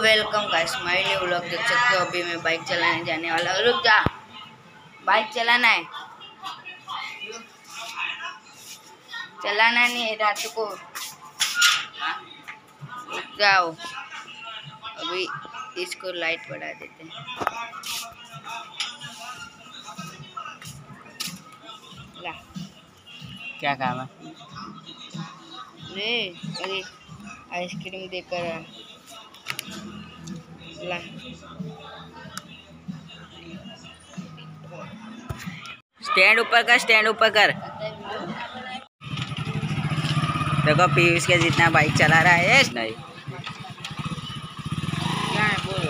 Welcome guys my new vlog. देख सकते हो अभी मैं बाइक चलाने जाने वाला हूँ। रुक जा, बाइक चलाना है, चलाना नहीं है रात को। रुक जाओ, अभी इसको लाइट बढ़ा देते हैं। ला, क्या काम है? अरे आइसक्रीम देकर ला। स्टैंड ऊपर कर, स्टैंड ऊपर कर। देखो पीयूष के जितना बाइक चला रहा है नहीं। क्या है बोल।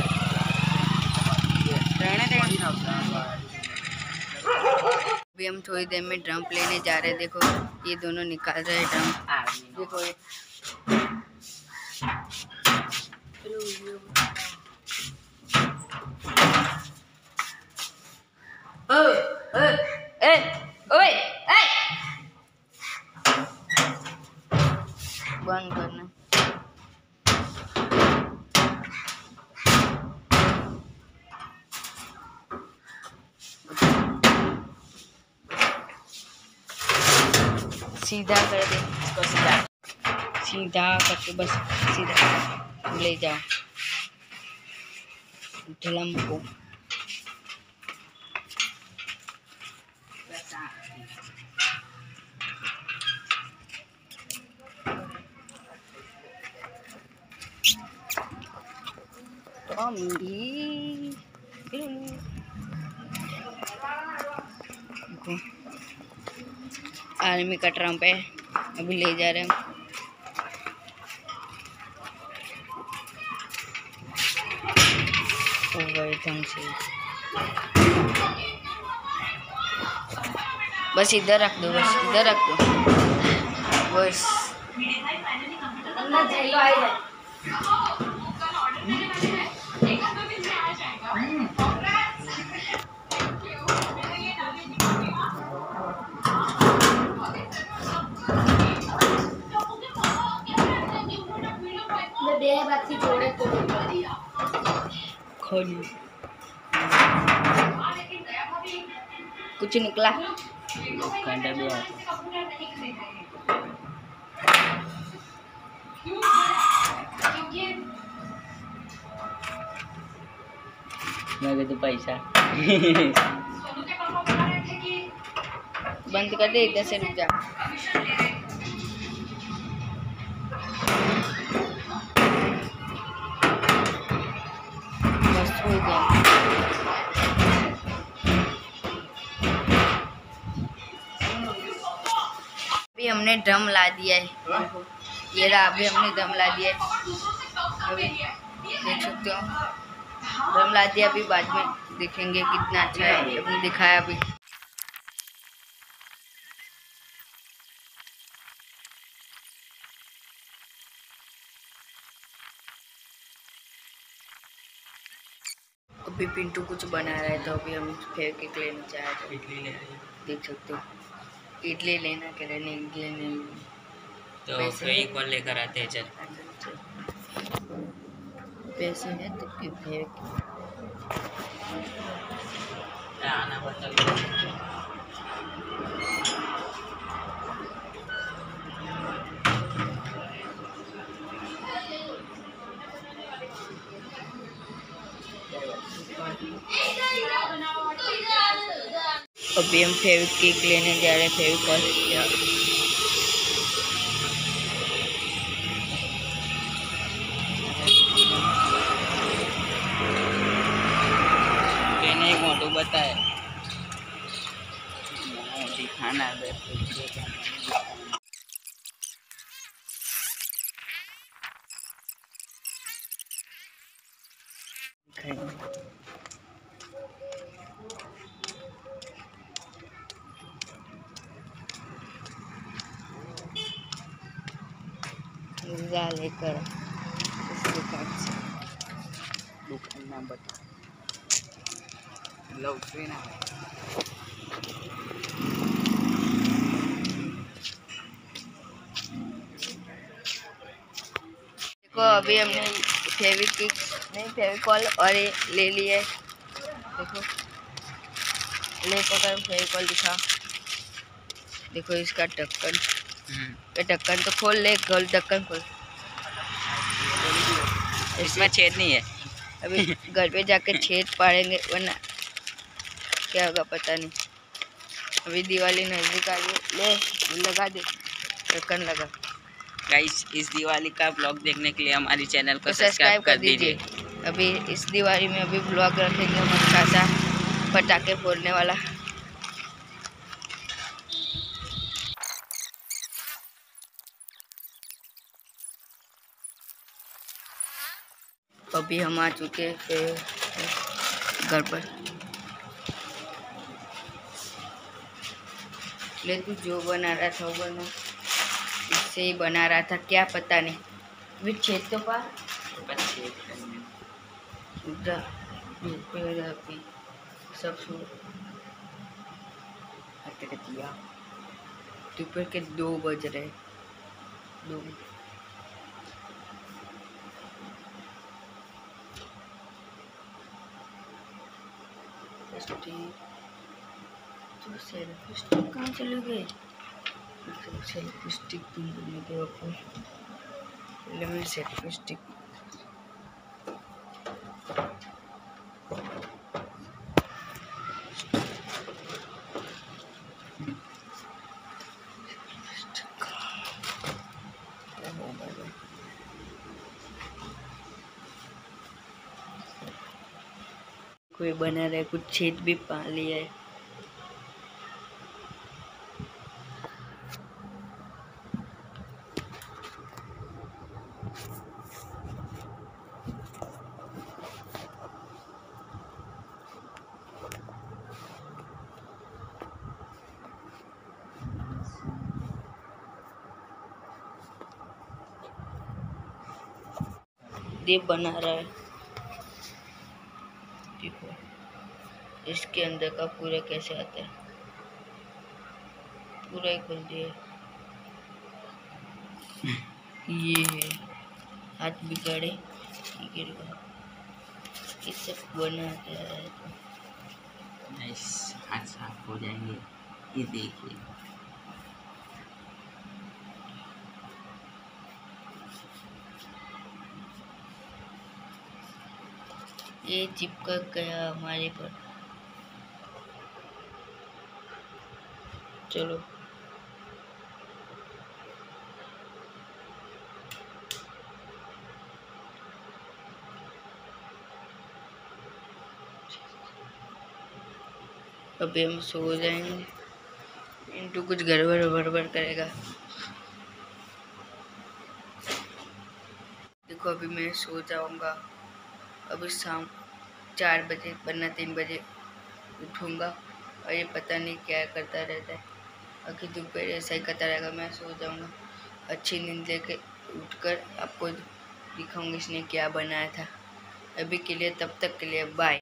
अभी हम थोड़ी देर में ड्रम लेने जा रहे हैं। देखो ये दोनों निकाल रहे हैं ड्रम। देखो ये बंद करना। सीधा कर दे इसको, सीधा करके बस सीधा ले जाओ ड्रम को। आर्मी का ट्रम्प है, अभी ले जा रहे हैं। एकदम से बस इधर रख दो, बस इधर रख दो, बस। कुछ निकला मैं तो पैसा बंद कर दे, इधर से रुक जा। बस हो गया। अभी हमने ड्रम ला दिया है, ये रहा। अभी हमने ड्रम ला दिया है, अभी देख सकते हो ड्रम ला दिया। अभी बाद में देखेंगे कितना अच्छा है। अभी दिखाया अभी अभी पिंटू कुछ बना रहा है, तो अभी हम फेविक्विक लेने जा रहे हैं। इडली ले रही है। देख सकते हो इडली लेना कह रहे नहीं, इडली नहीं तो फेविक्विक लेकर आते हैं। चल पैसे है तो फेविक्विक आना बताओ। अभी हम फेविक्विक लेने जा रहे हैं। फेविक्विक एक मोटू बताए दिखाना है। लेकर दुकान नाम बता लो ना। देखो अभी हमने फेविक्विक नहीं फेविकॉल और ये ले लिए। देखो ले पकड़ फेविकॉल दिखा। देखो इसका ढक्कन, ये ढक्कन तो खोल ले, खोल ढक्कन खोल। इसमें छेद नहीं है। अभी घर पे जाके छेद पाड़ेंगे वरना क्या होगा पता नहीं। अभी दिवाली नजदीक आ गई, ले लगा दे ढक्कन लगा। गाइस इस दिवाली का ब्लॉग देखने के लिए हमारी चैनल को तो सब्सक्राइब कर दीजिए। अभी इस दिवाली में अभी ब्लॉग रखेंगे अच्छा सा पटाखे फोड़ने वाला। अभी हम आ चुके हैं घर पर। ले तू जो बना रहा था वो बना, इससे ही बना रहा था क्या पता नहीं। अभी छेद तो पा सब दोपहर के 2 बज रहे। 2 तो सेल्फी स्टिक कहाँ चले गए? सेल्फी स्टिक ढूंढने दो आपको। लेमन सेल्फी स्टिक कोई बना रहा है, कुछ छेद भी पा लिया है। दीप बना रहा है। देखो इसके अंदर का पूरा कैसे आता है, पूरा ही खोल दिया। ये है हाथ बिगाड़े इससे बनाता है। हाथ साफ हो जाएंगे। ये देखिए ये चिपक गया हमारे पर। चलो अभी हम सो जाएंगे। इंटू कुछ गड़बड़ बड़बड़ करेगा। देखो अभी मैं सो जाऊंगा। अभी शाम 4 बजे वरना 3 बजे उठूंगा और ये पता नहीं क्या करता रहता है। अभी दोपहर ऐसा ही करता रहेगा। मैं सो जाऊंगा, अच्छी नींद लेके उठकर आपको दिखाऊंगी इसने क्या बनाया था। अभी के लिए तब तक के लिए बाय।